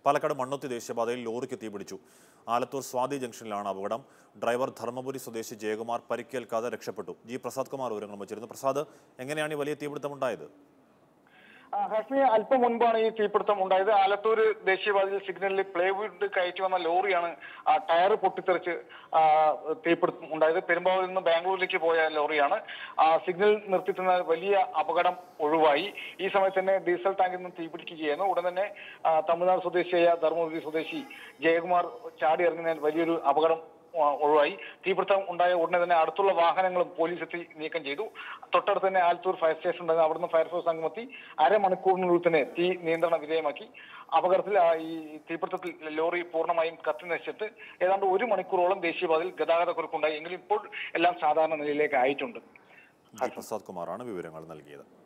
പാലക്കാട് മണ്ണുത്തി ദേശീയപാതയിൽ ലോറിക്ക് തീപിടിച്ചു. ആലത്തൂർ സ്വാതി ജംഗ്ഷനിലാണ് അപകടം. ഡ്രൈവർ ധർമ്മപുരി സ്വദേശി ജയകുമാർ പരിക്കേൽക്കാതെ രക്ഷപ്പെട്ടു. ജി പ്രസാദ് കുമാർ വിവരങ്ങൾ വച്ചിരുന്നു. പ്രസാദ്, എങ്ങനെയാണ് ഈ വലിയ തീപിടുത്തമുണ്ടായത്? ഹാഷ്മി, അല്പം മുൻപാണ് ഈ തീപിടുത്തം ഉണ്ടായത്. ആലത്തൂർ ദേശീയപാതയിൽ സിഗ്നലിൽ പ്ലൈവുഡ് കയറ്റി വന്ന ലോറിയാണ് ടയർ പൊട്ടിത്തെറിച്ച് തീപിടുത്തം ഉണ്ടായത്. പെരുമ്പാവൂരിൽ നിന്ന് ബാംഗ്ലൂരിലേക്ക് പോയ ലോറിയാണ്. സിഗ്നൽ നിർത്തിത്തുന്ന വലിയ അപകടം ഒഴിവായി. ഈ സമയത്ത് തന്നെ ഡീസൽ ടാങ്കിൽ നിന്ന് തീപിടിക്കുകയായിരുന്നു. ഉടൻ തന്നെ തമിഴ്നാട് സ്വദേശിയായ ധർമ്മപുരി സ്വദേശി ജയകുമാർ ചാടി ഇറങ്ങുന്നതിൽ വലിയൊരു അപകടം ഒഴിവായി. തീപിടുത്തം ഉണ്ടായ ഉടനെ തന്നെ അടുത്തുള്ള വാഹനങ്ങളും പോലീസ് എത്തി നീക്കം ചെയ്തു. തൊട്ടടുത്ത് തന്നെ ആലത്തൂർ ഫയർ സ്റ്റേഷൻ ഉണ്ടായിരുന്നു. അവിടുന്ന് ഫയർഫോഴ്സ് സംഘം എത്തി അരമണിക്കൂറിനുള്ളിൽ തന്നെ തീ നിയന്ത്രണ വിധേയമാക്കി. അപകടത്തിൽ ഈ തീപിടുത്തത്തിൽ ലോറി പൂർണ്ണമായും കത്തി നശിച്ചിട്ട് ഏതാണ്ട് 1 മണിക്കൂറോളം ദേശീയപാതയിൽ ഗതാഗത കുരുക്കുണ്ടായി. എങ്കിലും ഇപ്പോൾ എല്ലാം സാധാരണ നിലയിലേക്ക് ആയിട്ടുണ്ട്. പ്രസാദ് കുമാറാണ് വിവരങ്ങൾ നൽകിയത്.